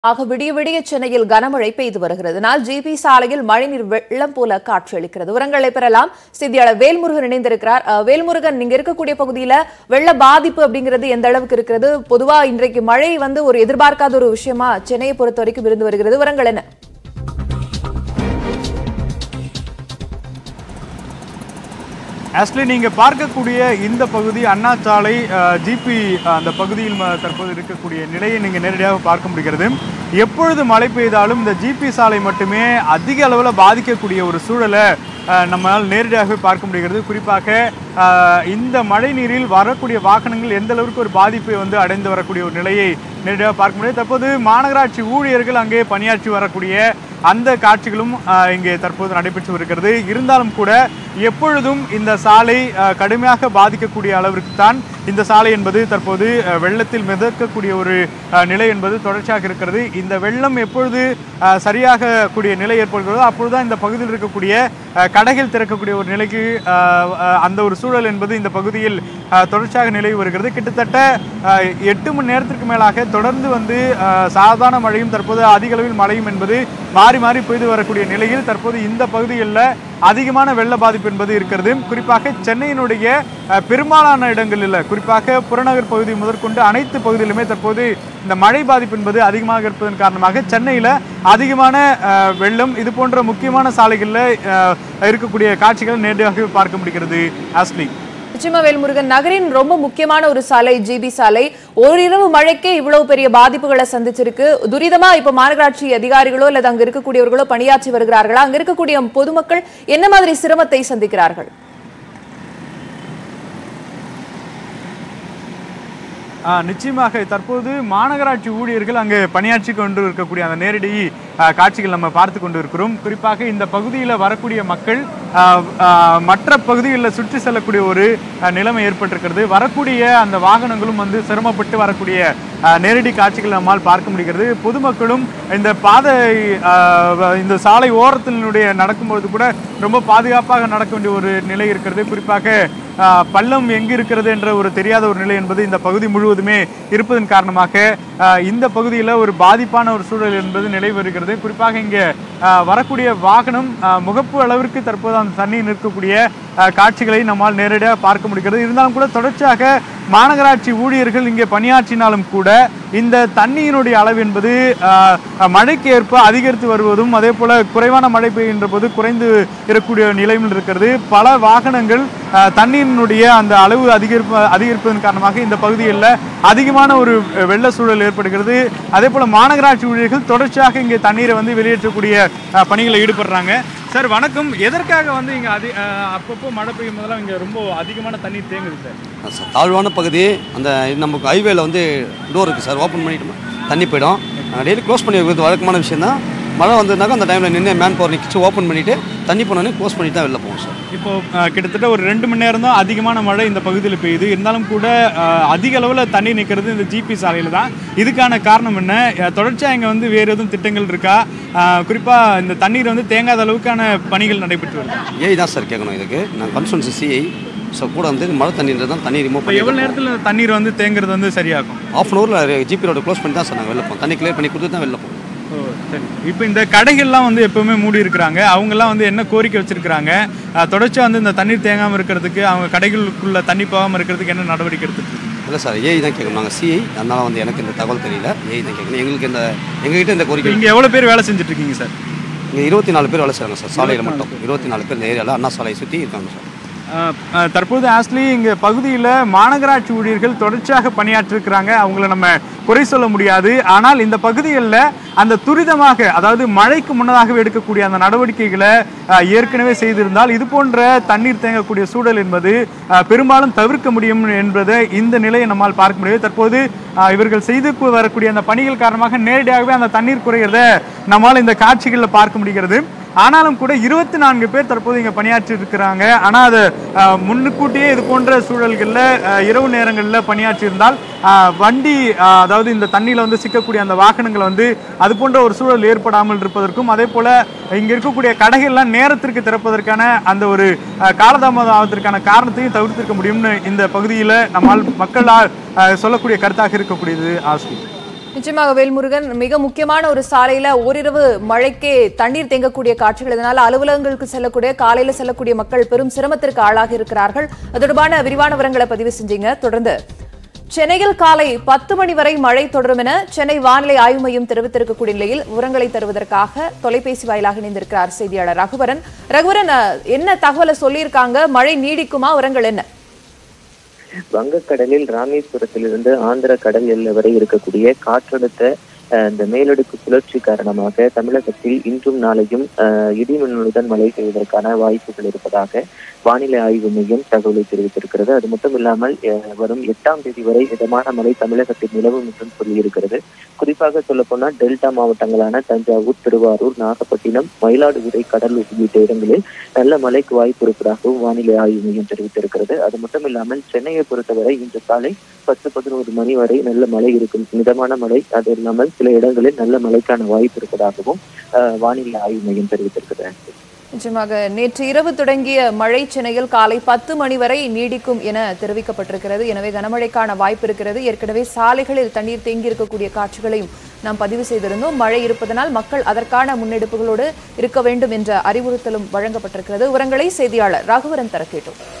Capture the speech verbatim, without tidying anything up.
ஆக விடிய விடிய சென்னையில் கனமழை பெய்து வருகிறது. நாள் ஜிபி சாலையில் மழைநீர் வெள்ளம் போல காட்சியளிக்கிறது. விவரங்களை பெறலாம். செய்தியாளர் வேல்முருகன் இணைந்திருக்கிறார். வேல்முருகன், நீங்க இருக்கக்கூடிய பகுதியில வெள்ள பாதிப்பு அப்படிங்கிறது எந்த அளவுக்கு இருக்கிறது? பொதுவா இன்றைக்கு மழை வந்து ஒரு எதிர்பார்க்காத ஒரு விஷயமா சென்னையை பொறுத்த வரைக்கும் இருந்து வருகிறது. விவரங்கள் என்ன? ஆக்சுவலி நீங்கள் பார்க்கக்கூடிய இந்த பகுதி அண்ணா சாலை ஜிபி அந்த பகுதியில் தற்போது இருக்கக்கூடிய நிலையை நீங்கள் நேரடியாக பார்க்க முடிகிறது. எப்பொழுது மழை பெய்தாலும் இந்த ஜிபி சாலை மட்டுமே அதிக அளவில் பாதிக்கக்கூடிய ஒரு சூழலை நம்மளால் நேரடியாகவே பார்க்க முடிகிறது. குறிப்பாக இந்த மழை நீரில் வரக்கூடிய வாகனங்கள் எந்த அளவுக்கு ஒரு பாதிப்பை வந்து அடைந்து வரக்கூடிய ஒரு நிலையை நேரடியாக பார்க்க முடியாது. தற்போது மாநகராட்சி ஊழியர்கள் அங்கே பணியாற்றி வரக்கூடிய அந்த காட்சிகளும் இங்கே தற்போது நடைபெற்று வருகிறது. இருந்தாலும் கூட எப்பொழுதும் இந்த சாலை கடுமையாக பாதிக்கக்கூடிய அளவிற்கு தான் இந்த சாலை என்பது தற்போது வெள்ளத்தில் மிதக்கக்கூடிய ஒரு நிலை என்பது தொடர்ச்சியாக இருக்கிறது. இந்த வெள்ளம் எப்பொழுது சரியாக கூடிய நிலை ஏற்படுகிறதோ அப்பொழுதுதான் இந்த பகுதியில் இருக்கக்கூடிய கடைகள் திறக்கக்கூடிய ஒரு நிலைக்கு அந்த ஒரு சூழல் என்பது இந்த பகுதியில் தொடர்ச்சியாக நிலவி வருகிறது. கிட்டத்தட்ட எட்டு மணி நேரத்திற்கு மேலாக தொடர்ந்து வந்து சாதாரண மழையும் தற்போது அதிக அளவில் மழையும் என்பது மாறி மாறி பெய்து வரக்கூடிய நிலையில் தற்போது இந்த பகுதிகளில் அதிகமான வெள்ள பாதிப்பு என்பது இருக்கிறது. குறிப்பாக சென்னையினுடைய பெரும்பாலான இடங்களில், குறிப்பாக புறநகர் பகுதி முதற்கொண்டு அனைத்து பகுதியிலுமே தற்போது இந்த மழை பாதிப்பு என்பது அதிகமாக இருப்பதன் காரணமாக சென்னையில் அதிகமான வெள்ளம் இது போன்ற முக்கியமான சாலைகளில் இருக்கக்கூடிய காட்சிகள் நேரடியாக பார்க்க முடிகிறது. ஆஸ்லி, நிச்சயமா வேல்முருகன், நகரின் ரொம்ப முக்கியமான ஒரு சாலை ஜிபி சாலை ஓரிரவு மழைக்கே இவ்வளவு பெரிய பாதிப்புகளை சந்திச்சிருக்கு. துரிதமா இப்ப மாநகராட்சி அதிகாரிகளோ அல்லது அங்க இருக்கக்கூடியவர்களோ பணியாற்றி வருகிறார்களா? அங்க இருக்கக்கூடிய பொதுமக்கள் என்ன மாதிரி சிரமத்தை சந்திக்கிறார்கள்? நிச்சயமாக தற்போது மாநகராட்சி ஊழியர்கள் அங்கே பணியாற்றி கொண்டு இருக்கக்கூடிய அந்த நேரடி காட்சிகள் நம்ம பார்த்து கொண்டு இருக்கிறோம். குறிப்பாக இந்த பகுதியில் வரக்கூடிய மக்கள் மற்ற பகுதிகளில் சுற்றி செல்லக்கூடிய ஒரு நிலைமை ஏற்பட்டிருக்கிறது. வரக்கூடிய அந்த வாகனங்களும் வந்து சிரமப்பட்டு வரக்கூடிய நேரடி காட்சிகள் நம்மால் பார்க்க முடிகிறது. பொதுமக்களும் இந்த பாதை இந்த சாலை ஓரத்தினுடைய நடக்கும்பொழுது கூட ரொம்ப பாதுகாப்பாக நடக்க வேண்டிய ஒரு நிலை இருக்கிறது. குறிப்பாக பள்ளம் எங்கு இருக்கிறது என்ற ஒரு தெரியாத ஒரு நிலை என்பது இந்த பகுதி முழுவதுமே இருப்பதன் காரணமாக இந்த பகுதியில் ஒரு பாதிப்பான ஒரு சூழல் என்பது நிலை வருகிறது. குறிப்பாக இங்கே வரக்கூடிய வாகனம் முகப்பு அளவிற்கு தற்போது அந்த தண்ணீர் நிற்கக்கூடிய காட்சிகளை நம்மால் நேரடியாக பார்க்க முடிகிறது. இருந்தாலும் கூட தொடர்ச்சியாக மாநகராட்சி ஊழியர்கள் இங்கே பணியாற்றினாலும் கூட இந்த தண்ணீரினுடைய அளவு என்பது மழைக்கு ஏற்ப அதிகரித்து வருவதும் அதே போல குறைவான மழை பெய்கின்ற போது குறைந்து இருக்கக்கூடிய நிலையில் இருக்கிறது. பல வாகனங்கள் தண்ணீரினுடைய அந்த அளவு அதிகரிப்பு அதிகரிப்பதன் காரணமாக இந்த பகுதிகளில் அதிகமான ஒரு வெள்ள சூழல் ஏற்படுகிறது. அதே போல மாநகராட்சி ஊழியர்கள் தொடர்ச்சியாக இங்கே தண்ணீரை வந்து வெளியேற்றக்கூடிய பணிகளில் ஈடுபடுறாங்க. சார் வணக்கம். எதற்காக வந்து இங்கே அதி அப்பப்போ மழை பெய்யும் போதெல்லாம் இங்கே ரொம்ப அதிகமான தண்ணீர் தேங்குது சார்? சார் தாழ்வான பகுதி, அந்த நமக்கு ஹைவேல வந்து டோர் இருக்குது சார், ஓப்பன் பண்ணிட்டு தண்ணி போயிடும். டெய்லி க்ளோஸ் பண்ணி வைக்கிறது வழக்கமான விஷயம் தான். மழை வந்ததுனாக்கா அந்த டைமில் நின்று மேன் பவர் நிற்கிச்சு ஓப்பன் பண்ணிவிட்டு தண்ணி போனோடனே க்ளோஸ் பண்ணிட்டு தான் வெளில போவோம் சார். இப்போது கிட்டத்தட்ட ஒரு ரெண்டு மணி நேரம் தான் அதிகமான மழை இந்த பகுதியில் பெய்யுது. இருந்தாலும் கூட அதிக அளவில் தண்ணி நிற்கிறது இந்த ஜிபி சாலையில் தான். இதுக்கான காரணம் என்ன? தொடர்ச்சியாக இங்கே வந்து வேறு எதுவும் திட்டங்கள் இருக்கா? குறிப்பாக இந்த தண்ணீர் வந்து தேங்காத அளவுக்கான பணிகள் நடைபெற்று வருது. ஏஐ தான் சார் கேட்கணும் இதுக்கு. நான் கன்சல்டன்சி சிஐ ஸோ கூட வந்து மழை தண்ணீர் தான் தண்ணி ரிமூவ் பண்ணி எவ்வளோ நேரத்தில் தண்ணீர் வந்து தேங்குறது வந்து சரியாகும்? ஆஃப் அன் ஹவரில் ஜிபி ரோடு க்ளோஸ் பண்ணி தான் சார் நாங்கள் வெளில போவோம். தண்ணி கிளியர் பண்ணி கொடுத்து தான் வெளில போவோம். ஓ சரி. இப்போ இந்த கடைகள்லாம் வந்து எப்போவுமே மூடி இருக்கிறாங்க. அவங்கெல்லாம் வந்து என்ன கோரிக்கை வச்சுருக்கிறாங்க? தொடர்ச்சியாக வந்து இந்த தண்ணீர் தேங்காமல் இருக்கிறதுக்கு, அவங்க கடைகளுக்குள்ளே தண்ணி போகாமல் இருக்கிறதுக்கு என்ன நடவடிக்கை எடுத்துருக்கு? இல்லை சார், ஏஐ தான் கேட்கணும். நாங்கள் சிஐ, அதனால் வந்து எனக்கு இந்த தகவல் தெரியல. ஏஐ தான் கேட்கணும். எங்களுக்கு இந்த எங்ககிட்ட இந்த கோரிக்கை. இங்கே எவ்வளோ பேர் வேலை செஞ்சுட்டு இருக்கீங்க சார்? இங்கே இருபத்தி நாலு பேர் வேலை செய்கிறாங்க சார். சாலையில் மட்டும் இருபத்தி நாலு பேர் இந்த ஏரியாவில் அண்ணா சாலையை சுற்றி இருக்காங்க சார். தற்போது ஆக்சுவலி இங்கே பகுதியில் மாநகராட்சி ஊழியர்கள் தொடர்ச்சியாக பணியாற்றிருக்கிறாங்க. அவங்கள நம்ம குறை சொல்ல முடியாது. ஆனால் இந்த பகுதிகளில் அந்த துரிதமாக, அதாவது மழைக்கு முன்னதாகவே எடுக்கக்கூடிய அந்த நடவடிக்கைகளை ஏற்கனவே செய்திருந்தால் இது போன்ற தண்ணீர் தேங்கக்கூடிய சூழல் என்பது பெரும்பாலும் தவிர்க்க முடியும் என்பதை இந்த நிலையை நம்மால் பார்க்க முடியாது. தற்போது இவர்கள் செய்து வரக்கூடிய அந்த பணிகள் காரணமாக நேரடியாகவே அந்த தண்ணீர் குறைகிறத நம்மால் இந்த காட்சிகளில் பார்க்க முடிகிறது. ஆனாலும் கூட இருபத்தி நான்கு பேர் தற்போது இங்கே பணியாற்றி இருக்கிறாங்க. ஆனால் அது முன்கூட்டியே இது போன்ற சூழல்களில் இரவு நேரங்களில் பணியாற்றி இருந்தால் வண்டி, அதாவது இந்த தண்ணியில் வந்து சிக்கக்கூடிய அந்த வாகனங்கள் வந்து அது போன்ற ஒரு சூழல் ஏற்படாமல் இருப்பதற்கும், அதே போல் இங்கே இருக்கக்கூடிய கடைகள்லாம் நேரத்திற்கு திறப்பதற்கான அந்த ஒரு காலதாமதம் ஆவதற்கான காரணத்தையும் தவிர்த்திருக்க முடியும்னு இந்த பகுதியில் நம்மால் மக்களால் சொல்லக்கூடிய கருத்தாக இருக்கக்கூடியது. ஆஸ்வி. நிச்சயமாக வேல்முருகன், மிக முக்கியமான ஒரு சாலையில ஓரிரவு மழைக்கே தண்ணீர் தேங்கக்கூடிய காட்சிகள், இதனால் அலுவலகங்களுக்கு செல்லக்கூடிய காலையில செல்லக்கூடிய மக்கள் பெரும் சிரமத்திற்கு ஆளாகி இருக்கிறார்கள். அது தொடர்பான விரிவான விவரங்களை பதிவு செஞ்சீங்க. தொடர்ந்து சென்னையில் காலை பத்து மணி வரை மழை தொடரும் என சென்னை வானிலை ஆய்வு மையம் தெரிவித்திருக்கக்கூடிய நிலையில் விவரங்களை தருவதற்காக தொலைபேசி வாயிலாக இணைந்திருக்கிறார் செய்தியாளர் ரகுவரன். ரகுவரன், என்ன தகவலை சொல்லியிருக்காங்க? மழை நீடிக்குமா? விவரங்கள் என்ன? வங்கக்கடலில் ராமேஸ்வரத்திலிருந்து ஆந்திர கடல் எல்லை வரை இருக்கக்கூடிய காற்றழுத்த இந்த மேலடுக்கு சுழற்சி காரணமாக தமிழகத்தில் இன்றும் நாளையும் இடிமின்னலுடன் மழை பெய்வதற்கான வாய்ப்புகள் இருப்பதாக வானிலை ஆய்வு மையம் தகவலை தெரிவித்திருக்கிறது. அது மட்டும் இல்லாமல் வரும் எட்டாம் தேதி வரை மிதமான மழை தமிழகத்தில் நிலவும் என்றும் சொல்லியிருக்கிறது. குறிப்பாக சொல்ல போனால் டெல்டா மாவட்டங்களான தஞ்சாவூர், திருவாரூர், நாகப்பட்டினம், மயிலாடுதுறை, கடலூர் உள்ளிட்ட இடங்களில் நல்ல மழைக்கு வாய்ப்பு இருப்பதாகவும் வானிலை ஆய்வு மையம் தெரிவித்திருக்கிறது. அது மட்டும் இல்லாமல் சென்னையை பொறுத்தவரை இன்று காலை பத்து பதினோரு மணி வரை நல்ல மழை இருக்கும், மிதமான மழை. அது இல்லாமல் சில இடங்களில் நல்ல மழைக்கான வாய்ப்பு இருப்பதாகவும் வானிலை ஆய்வு மையம் தெரிவித்திருக்கிறது. நிச்சயமாக நேற்று இரவு தொடங்கிய மழை சென்னையில் காலை பத்து மணி வரை நீடிக்கும் என தெரிவிக்கப்பட்டிருக்கிறது. எனவே கனமழைக்கான வாய்ப்பு இருக்கிறது. ஏற்கனவே சாலைகளில் தண்ணீர் தேங்கி இருக்கக்கூடிய காட்சிகளையும் நாம் பதிவு செய்திருந்தோம். மழை இருப்பதனால் மக்கள் அதற்கான முன்னெடுப்புகளோடு இருக்க வேண்டும் என்ற அறிவுறுத்தலும் வழங்கப்பட்டிருக்கிறது. விவரங்களை செய்தியாளர் ராகவரன் தர கேட்டோம்.